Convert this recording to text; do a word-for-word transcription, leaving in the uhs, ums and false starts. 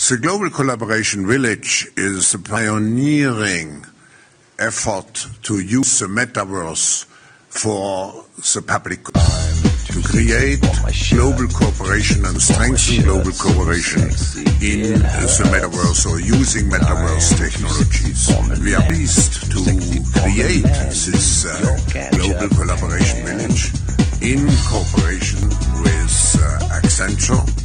The Global Collaboration Village is a pioneering effort to use the metaverse for the public good, to create global cooperation and strengthen global cooperation in the metaverse or using metaverse technologies. And we are pleased to create this uh, Global Collaboration Village in cooperation with uh, Accenture